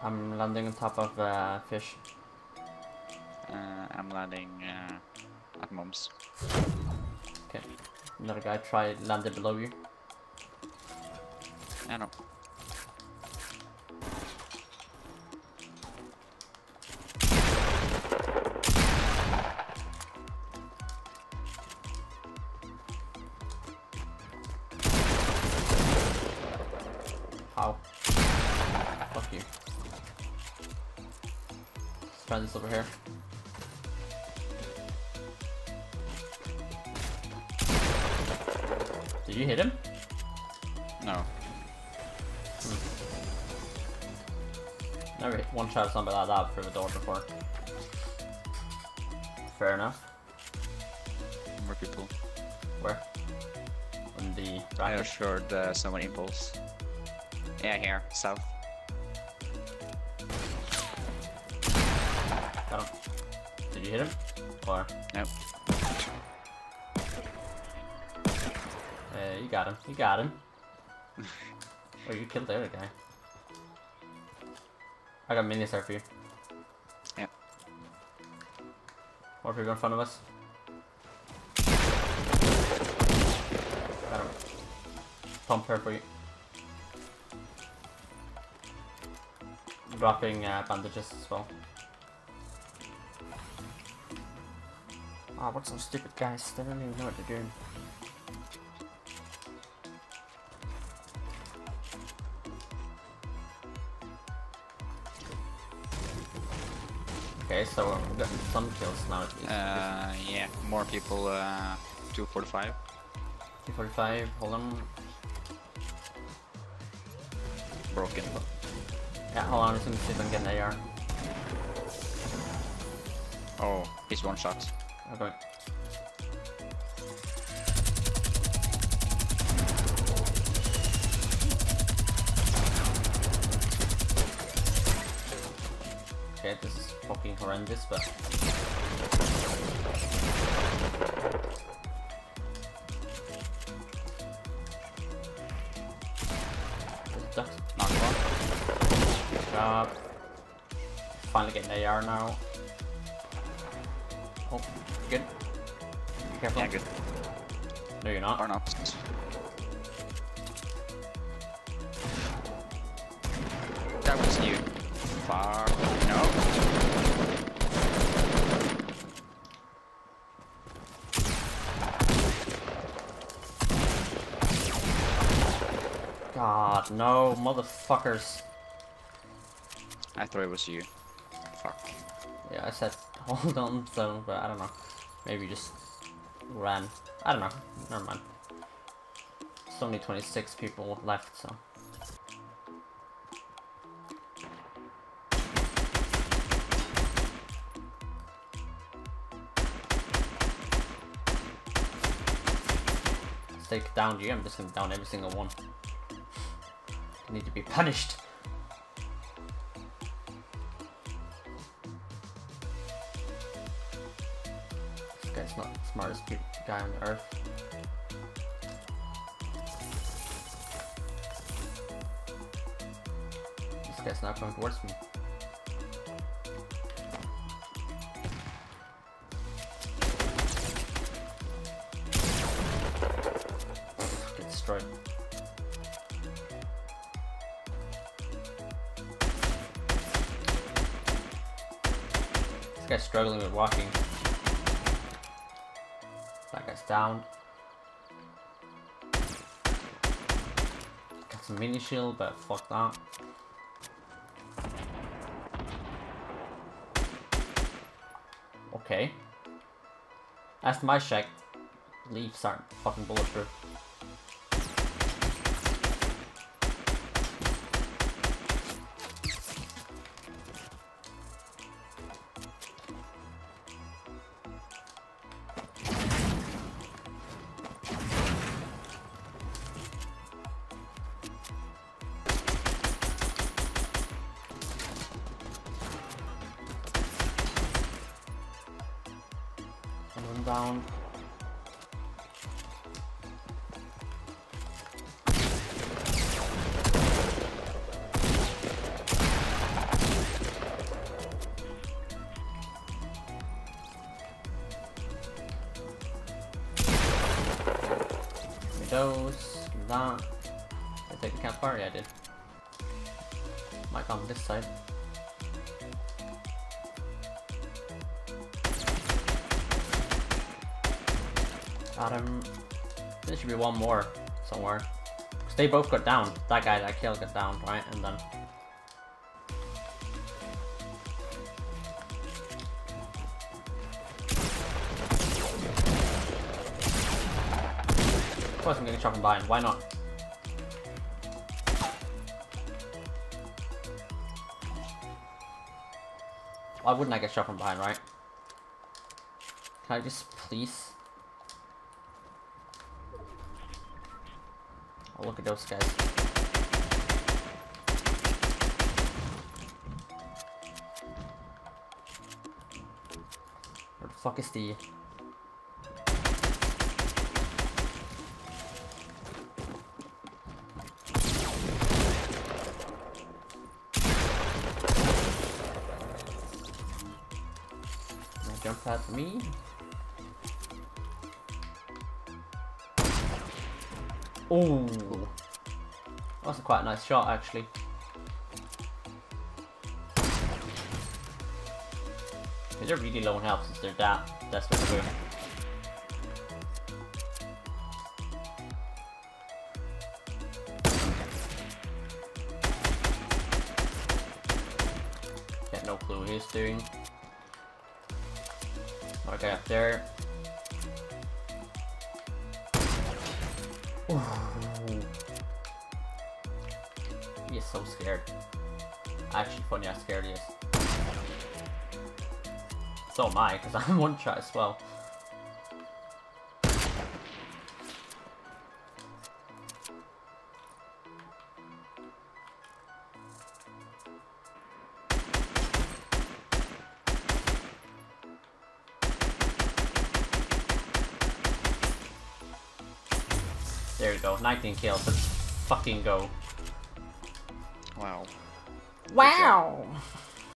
I'm landing on top of fish. I'm landing at mom's. Okay. Another guy landed below you. I know. How? Fuck you. Let's try this over here. Did you hit him? No. Never hit one shot somebody like that through the door before. Fair enough. More people. Where? On the I bracket? assured someone impulse. Yeah, here, south. Got him. Did you hit him? Or? Nope. You got him. You got him. Oh, you killed the other guy. I got minis there for you. Yep. More people in front of us. Got him. Pump here for you. Dropping bandages as well. Ah, what's some stupid guys? They don't even know what they're doing. Okay, so we're getting some kills now at least. Yeah, more people, 245. 245, hold on. Broken. Yeah, hold on, I'm just gonna see if I can get an AR. Oh, he's one shot. Okay. Okay, this is fucking horrendous, but... Duck. Knock one. Good job. Finally getting an AR now. Oh, good. Be careful. Yeah, good. No, you're not. Or not. That was you. Far. No. God, no, motherfuckers. I thought it was you. Fuck. Yeah, I said hold on, so, but I don't know. Maybe just ran. I don't know. Never mind. There's only 26 people left, so. Let's take down you. I'm just gonna down every single one. You need to be punished. This guy's not the smartest guy on earth. This guy's not going towards me. Get destroyed. This guy's struggling with walking. That guy's down. Got some mini shield, but fuck that. Okay. Last my check, leaves aren't fucking bulletproof. One down. those. That. Did I take the campfire? Yeah, I did. Might come this side. Got him. There should be one more somewhere. Because they both got down. That guy that I killed got down, right? And then... Of course I'm getting shot from behind. Why not? Why wouldn't I get shot from behind, right? Can I just please? Oh, look at those guys. Where the fuck is the... Jump pad for me. Oh, that's a quite nice shot actually. They're really low in health since they're that desperate to win. Got no clue what he's doing. Another guy up there. Ooh. He is so scared. Actually funny how scared he is. So am I, because I'm one shot as well. There we go, 19 kills, let's fucking go. Wow. Wow!